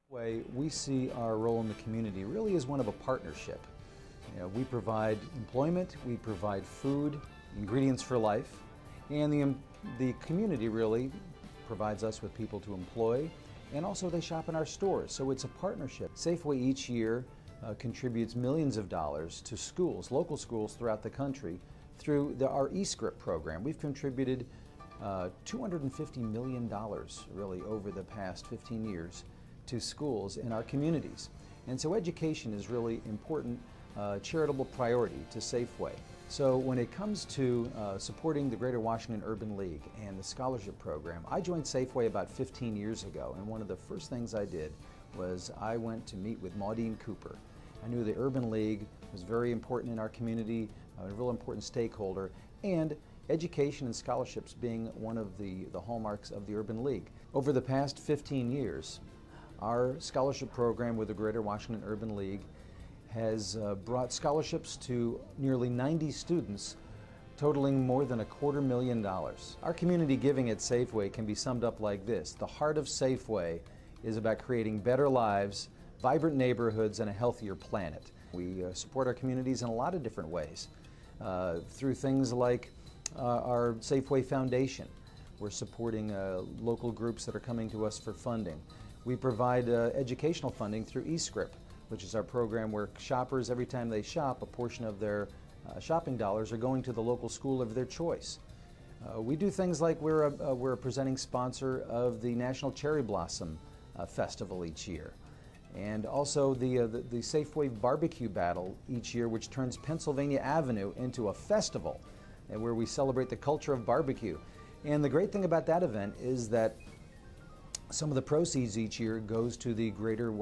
We see our role in the community really as one of a partnership. We provide employment, we provide food, ingredients for life, and the community really provides us with people to employ, and also they shop in our stores, so it's a partnership. Safeway each year contributes millions of dollars to schools, local schools throughout the country, through our eScript program. We've contributed $250 million really over the past 15 years to schools in our communities. And so education is really important charitable priority to Safeway. So when it comes to supporting the Greater Washington Urban League and the scholarship program, I joined Safeway about 15 years ago, and one of the first things I did was I went to meet with Maudine Cooper. I knew the Urban League was very important in our community, a real important stakeholder, and education and scholarships being one of the hallmarks of the Urban League. Over the past 15 years, our scholarship program with the Greater Washington Urban League has brought scholarships to nearly 90 students, totaling more than $250,000. Our community giving at Safeway can be summed up like this: the heart of Safeway is about creating better lives, vibrant neighborhoods, and a healthier planet. We support our communities in a lot of different ways, through things like our Safeway Foundation. We're supporting local groups that are coming to us for funding. We provide educational funding through eScript, which is our program where shoppers, every time they shop, a portion of their shopping dollars are going to the local school of their choice. We do things like we're a presenting sponsor of the National Cherry Blossom Festival each year. And also the Safeway Barbecue Battle each year, which turns Pennsylvania Avenue into a festival where we celebrate the culture of barbecue. And the great thing about that event is that some of the proceeds each year goes to the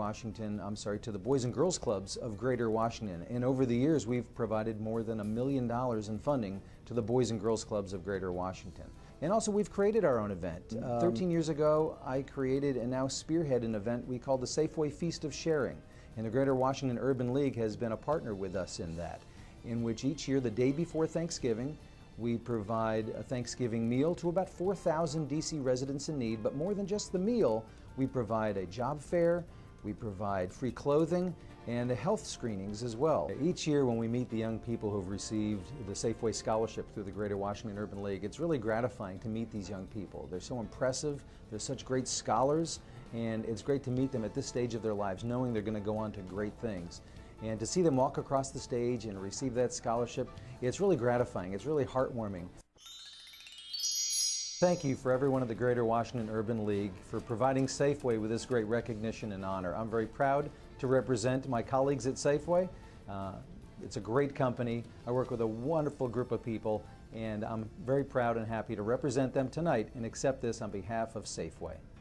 to the Boys and Girls Clubs of Greater Washington. And over the years, we've provided more than $1 million in funding to the Boys and Girls Clubs of Greater Washington. And also, we've created our own event. 13 years ago, I created and now spearhead an event we call the Safeway Feast of Sharing. And the Greater Washington Urban League has been a partner with us in that, in which each year, the day before Thanksgiving, we provide a Thanksgiving meal to about 4,000 DC residents in need, but more than just the meal, we provide a job fair, we provide free clothing, and health screenings as well. Each year when we meet the young people who've received the Safeway Scholarship through the Greater Washington Urban League, it's really gratifying to meet these young people. They're so impressive, they're such great scholars, and it's great to meet them at this stage of their lives, knowing they're going to go on to great things. And to see them walk across the stage and receive that scholarship, it's really gratifying, it's really heartwarming. Thank you for everyone at the Greater Washington Urban League for providing Safeway with this great recognition and honor. I'm very proud to represent my colleagues at Safeway. It's a great company. I work with a wonderful group of people, and I'm very proud and happy to represent them tonight and accept this on behalf of Safeway.